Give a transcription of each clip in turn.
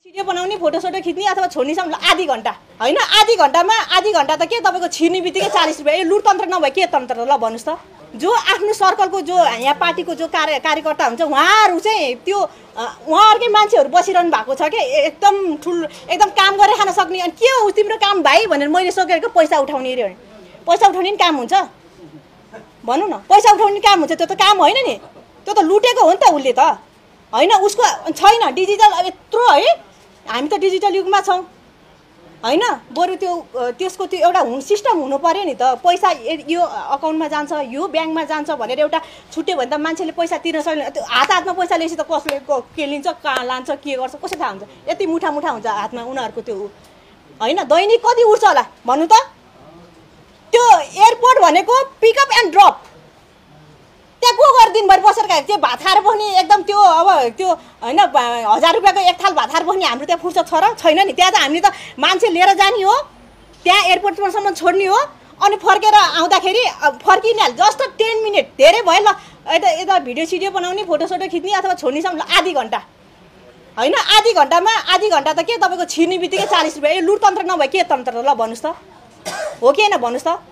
video बनाउने फोटोसोटो खिच्ने अथवा छोड्नेसम्म आधी घन्टा होइन आधी घन्टा त के तपाईँको छिर्ने बित्तिकै 40 रुपियाँ यो लुटतन्त्र नभए के तन्त्र ल भन्नुहोस् त जो आफ्नो सर्कलको जो यहाँ पार्टीको जो कार्यकर्ता हुन्छ उहाँहरू चाहिँ त्यो उहाँहरूकै मान्छेहरू बसिरहनु भएको छ कि एकदम ठुलो एकदम काम गरेर खान सक्ने अनि के हो तिम्रो काम भाइ भनेर मैले सोधेको पैसा उठाउने रे पैसा उठाउने काम हुन्छ भन्नु न पैसा उठाउने काम हुन्छ त्यो त काम होइन नि त्यो त लुटेको हो नि त उसले त होइन उसको छैन डिजिटल यत्रो है हामी त डिजिटल युगमा छौँ होइन बरु त्यसको त्यो एउटा सिस्टम हुनु पर्यो नि त पैसा यो अकाउन्टमा जान्छ यो ब्याङ्कमा जान्छ भनेर एउटा छुट्यो भने त मान्छेले पैसा तिर्न सक्दैन त्यो हातमा पैसा लिएपछि त कसले के लिन्छ कहाँ लान्छ के गर्छ कसै थाहा हुन्छ यति मुठा हुन्छ हातमा उनीहरूको त्यो होइन दैनिक कति उठ्छ होला भन्नु त त्यो एयरपोर्ट भनेको पिकअप एन्ड ड्रप त्यहाँ को गरेर दिनभरि बसेर खाएको त्यो भात खाएर बस्ने एकदम त्यो अब त्यो होइन 1000 रुपियाँको एक थाल भात खाएर बस्ने हाम्रो त्यहाँ फुर्सद छ र छैन नि त्यहाँ त हामीले त मान्छे लिएर जाने हो त्यहाँ एयरपोर्टसम्म छोड्ने हो अनि फर्केर आउँदाखेरि फर्किने जस्ट 10 मिनट धेरै भयो ल यता भिडियो सिडियो बनाउने फोटोसोटो खिच्ने अथवा छोड्नेसम्म आधी घन्टा होइन आधी घन्टा त के तपाईँको छिर्ने बित्तिकै 40 रुपियाँ यो लुटतन्त्र नभए के तन्त्र ल भन्नुहोस् त हो कि होइन भन्नुहोस् त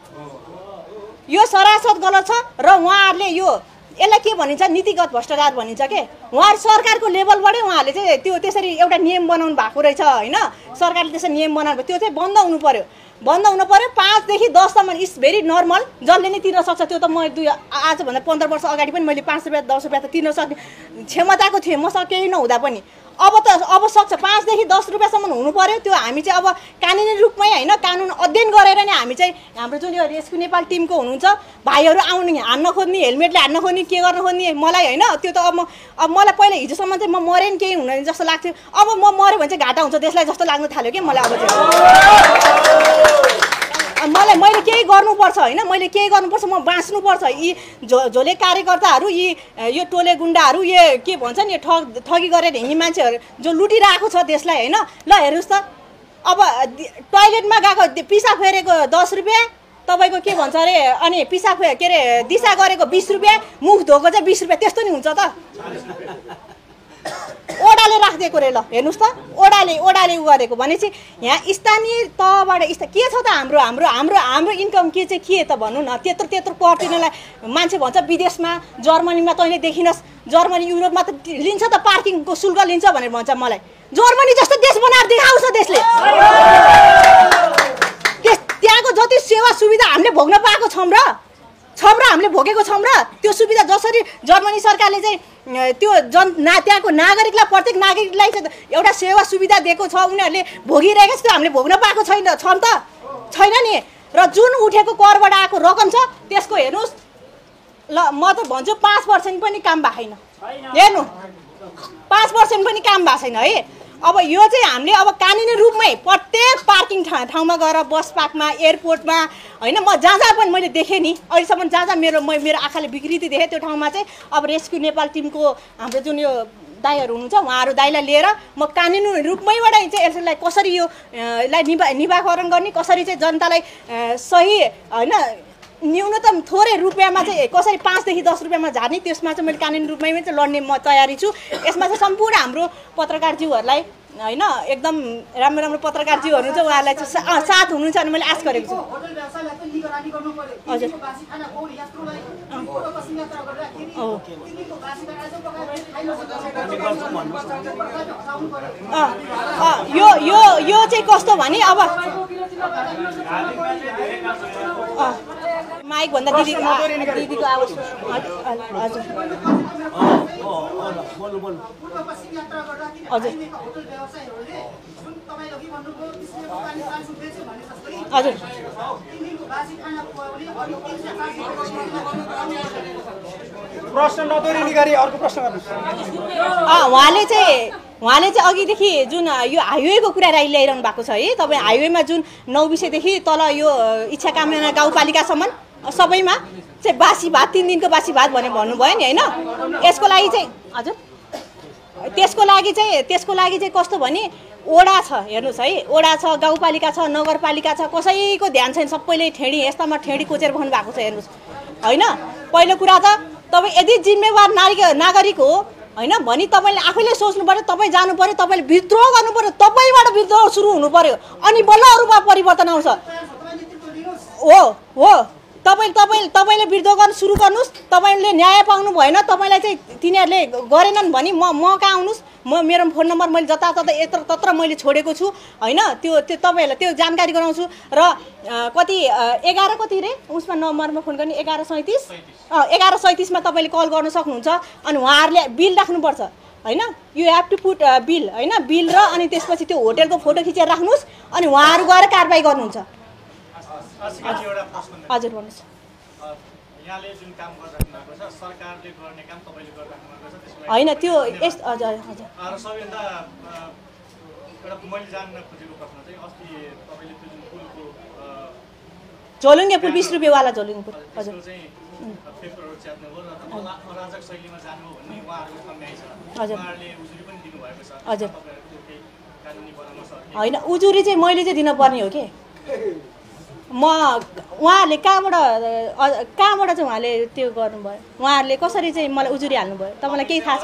यो सरासर गलत छ र उहाँहरूले यो यसलाई के भनिन्छ नीतिगत भ्रष्टाचार भनिन्छ के उहाँहरू सरकारको लेभलबाटै उहाँहरूले चाहिँ त्यो त्यसरी एउटा नियम बनाउनु भएको रहेछ होइन सरकारले त्यसरी नियम बनाउनु त्यो चाहिँ बन्द हुनु पर्यो 5 देखि 10 सम्म इज भेरी नर्मल जसले नै तिर्न सक्छ त्यो त म आजभन्दा 15 वर्ष अगाडि पनि मैले 5 रुपियाँ 10 रुपियाँ त तिर्न सक्ने क्षमताको थिएँ मसँग केही नहुँदा पनि अब सक्छ 5 देखि 10 रुपियाँसम्म हुनु पर्यो त्यो हामी चाहिँ अब कानुनी रूपमै होइन कानुन अध्ययन गरेर नै हामी चाहिँ हाम्रो जुन यो रेस्क्यु नेपाल टिमको हुनुहुन्छ भाइहरू आउनु हान्न खोज्ने हेलमेटले हान्न खोज्ने के गर्न खोज्ने मलाई होइन त्यो त अब मलाई पहिला हिजोसम्म चाहिँ म मरेन केही हुँदैन जस्तो लाग्थ्यो अब म मऱ्यो भने चाहिँ घाटा हुन्छ देशलाई जस्तो लाग्न थाल्यो कि मलाई अब चाहिँ मैले केही गर्नुपर्छ होइन मैले केही गर्नुपर्छ म बाँच्नुपर्छ यी झोले कार्यकर्ताहरू यो टोले गुन्डाहरू यो के भन्छ नि ठगी गरेर हिँड्ने मान्छेहरू जो लुटिरहेको छ देशलाई होइन ल हेर्नुहोस् त अब टोयलेटमा गएको पिसाब फेरेको 10 रुपियाँ तपाईँको के भन्छ अरे अनि पिसाब के अरे दिशा गरेको 20 रुपियाँ मुख धोको चाहिँ 20 रुपियाँ त्यस्तो नि हुन्छ त ओडाले राखिदिएको रे ल हेर्नुहोस् त ओडाले उ गरेको भनेपछि यहाँ स्थानीय तहबाट के छ त हाम्रो इन्कम के चाहिँ के त भन्नु न त्यत्रो कर तिर्नलाई मान्छे भन्छ विदेशमा जर्मनीमा तैँले देखिनस् जर्मनी युरोपमा त लिन्छ त पार्किङको शुल्क लिन्छ भनेर भन्छ मलाई जर्मनी जस्तो देश बनाएर देखाउँछ देशले त्यहाँको जति सेवा सुविधा हामीले भोग्न पाएको छौँ र हामीले भोगेको छौँ र त्यो सुविधा जसरी जर्मनी सरकारले चाहिँ त्यो त्यहाँको नागरिकलाई प्रत्येक नागरिकलाई चाहिँ एउटा सेवा सुविधा दिएको छ उनीहरूले भोगिरहेको छ त्यो हामीले भोग्न पाएको छैन नि र जुन उठेको करबाट आएको रकम छ त्यसको हेर्नुहोस् ल म त भन्छु 5% पनि काम भएको छैन हेर्नु 5% पनि काम भएको छैन है अब यो चाहिँ हामीले अब कानुनी रूपमै प्रत्येक पार्किङ ठाउँमा गएर बस पार्कमा एयरपोर्टमा होइन म जहाँ पनि मैले देखेँ नि अहिलेसम्म जहाँ मेरो आँखाले विकृति देखेँ त्यो ठाउँमा चाहिँ अब रेस्क्यु नेपाल टिमको हाम्रो जुन यो दाइहरू हुनुहुन्छ उहाँहरू दाइलाई लिएर म कानुनी रूपमैबाट चाहिँ यसलाई कसरी यो निवारण गर्ने कसरी चाहिँ जनतालाई सही होइन न्यूनतम थोरै रुपियाँमा चाहिँ कसरी 5 देखि 10 रुपियाँमा झार्ने त्यसमा चाहिँ मैले कानुनी रूपमै चाहिँ लड्ने म तयारी छु यसमा चाहिँ सम्पूर्ण हाम्रो पत्रकारज्यूहरूलाई होइन एकदम राम्रो पत्रकारज्यूहरू हुन्छ उहाँहरूलाई चाहिँ साथ हुनुहुन्छ अनि मैले आश गरेको छु हजुर यो चाहिँ कस्तो भने अब माइक भन्दा दिदीको आवाज हजुर हजुर प्रश्न नदोहोरिने गरी अर्को प्रश्न गर्नुहोस् उहाँले चाहिँ अघिदेखि जुन यो हाइवेको कुरा ल्याइरहनु भएको छ है तपाईँ हाइवेमा जुन 9 विषयदेखि तल यो इच्छा कामना गाउँपालिकासम्म सबैमा चाहिँ बासी भात 3 दिनको बासी भात भनेर भन्नुभयो नि होइन यसको लागि चाहिँ हजुर त्यसको लागि चाहिँ कस्तो भने ओडा छ हेर्नुहोस् है ओडा छ गाउँपालिका छ नगरपालिका छ कसैको ध्यान छैन सबैले ठेडी यस्तामा ठेडी कोचेर बस्नु भएको छ हेर्नुहोस् होइन पहिलो कुरा त तपाईँ यदि जिम्मेवार नागरिक हो हैन भनी तपाईले आफैले सोच्नु पर्यो तपाईँ जानु पर्यो तपाईले विद्रोह गर्नु पर्यो तपाईबाट विद्रोह सुरु हुनु पर्यो अनि बल्ल अरूमा परिवर्तन आउँछ हो तपाईले विद्रोह गर्न सुरु गर्नुस् तपाईले न्याय पाउनु भएन तपाईलाई चाहिँ तिनीहरूले गरेनन् भनी म कहाँ आउनुस् म मेरो फोन नम्बर मैले जताततै यत्र तत्र मैले छोडेको छु हैन त्यो तपाईहरुलाई त्यो जानकारी गराउँछु र कति 11 कति रे उसमा नम्बरमा फोन गर्ने 1137 1137 मा तपाईले कल गर्न सक्नुहुन्छ अनि उहाँहरुले बिल राख्नु पर्छ हैन you have to put bill हैन बिल र अनि त्यसपछि त्यो होटलको फोटो खिचेर राख्नुस् अनि उहाँहरु गएर कारबाही गर्नुहुन्छ हजुर भन्नुस् यहाँले जुन काम गरिराख्नु भएको छ सरकारले गर्ने काम तपाईले गरिराख्नु भएको छ त्यसमा हैन त्यो हजुर र सबैभन्दा एउटा मैले जान्न खोजेको प्रश्न चाहिँ अस्ति तपाईले त्यो जुन पुलको झोलुङ्गे पुल 20 रुपैयाँ वाला झोलुङ्गे पुल हजुर चाहिँ पेपरहरु च्यात्नु भयो र मलाई अराजक शैलीमा जानु हो भन्ने उहाँहरुको कम्याइ छ उहाँहरुले उजुरी पनि दिनु भएको छ हजुर तपाईहरुको केही कानुनी परामर्श हैन उजुरी चाहिँ मैले चाहिँ दिन पर्ने हो के म उहाँहरूले कहाँबाट चाहिँ उहाँले त्यो गर्नुभयो उहाँहरूले कसरी चाहिँ मलाई उजुरी हाल्नुभयो तपाईँलाई केही थाहा छ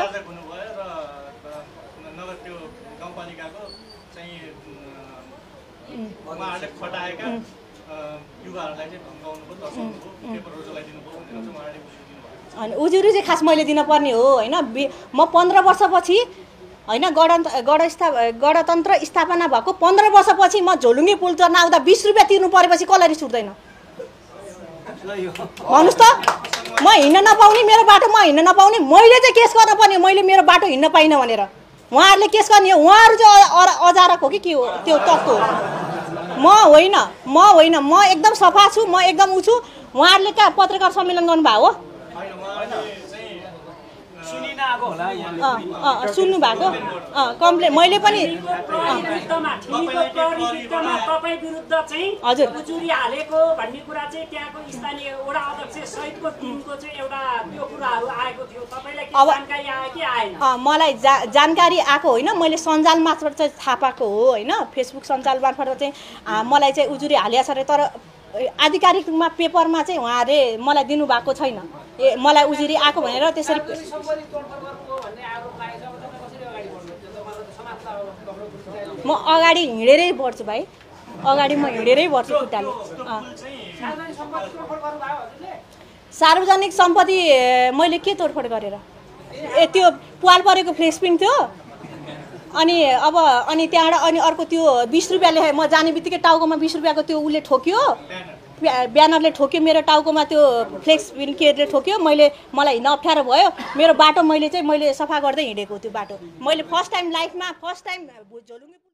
नगर त्यो गाउँपालिकाको चाहिँ उहाँहरूले खटाएका युवाहरूलाई चाहिँ धम्काउनु भयो तर्साउनु भयो पेपरहरू जलाइदिनु भयो भनेर चाहिँ उहाँहरूले उजुरी दिनुभएको छ अनि उजुरी चाहिँ खास मैले दिन पर्ने हो हैन म 15 वर्षपछि हैन गणतन्त्र स्थापना भएको 15 वर्षपछि म झोलुङ्गे पुल चढ्न आउँदा 20 रुपैयाँ तिर्नु परेपछि कसलाई रिस उठ्दैन भन्नुस् त म हिँड्न नपाउने मेरो बाटो म हिँड्न नपाउने मैले चाहिँ केस गर्न पर्ने मैले मेरो बाटो हिँड्न पाइनँ भनेर उहाँहरूले केस गर्ने हो उहाँहरू चाहिँ अजारक हो कि के हो त्यो तत्त्व हो म होइन म एकदम सफा छु म एकदम उ छु उहाँहरूले कहाँ पत्रकार सम्मेलन गर्नुभएको हो सुन्नु भएको कम्प्लेन मैले पनि हजुर उजुरी हालेको भन्ने कुरा चाहिँ त्यहाँको स्थानीय वडा अध्यक्ष सहितको टिमको चाहिँ एउटा त्यो कुराहरू आएको थियो तपाईलाई के जानकारी आयो कि आएन मलाई जानकारी आएको होइन मैले सञ्जाल मार्फत चाहिँ थाहा पाएको हो होइन फेसबुक सञ्जाल मार्फत चाहिँ मलाई चाहिँ उजुरी हालिएको छ अरे तर आधिकारिकमा पेपरमा चाहिँ उहाँहरूले मलाई दिनुभएको छैन मलाई उजुरी आएको भनेर त्यसरी म अगाडि हिँडेरै बढ्छु भाइ अगाडि म हिँडेरै बढ्छु खुट्टाले सार्वजनिक सम्पत्ति मैले के तोडफोड गरेर त्यो पाल परेको फ्लेक्स प्रिन्ट थियो अनि त्यहाँबाट अनि अर्को त्यो 20 रुपैयाँले म जाने बित्तिकै टाउकोमा 20 रुपैयाँको त्यो उसले ठोक्यो ब्यानरले ठोक्यो मेरो टाउकोमा त्यो फ्लेक्स प्रिन्ट केले ठोक्यो मलाई हिँड्न अप्ठ्यारो भयो मेरो बाटो मैले सफा गर्दै हिँडेको त्यो बाटो मैले फर्स्ट टाइम लाइफमा झोलुङ्गे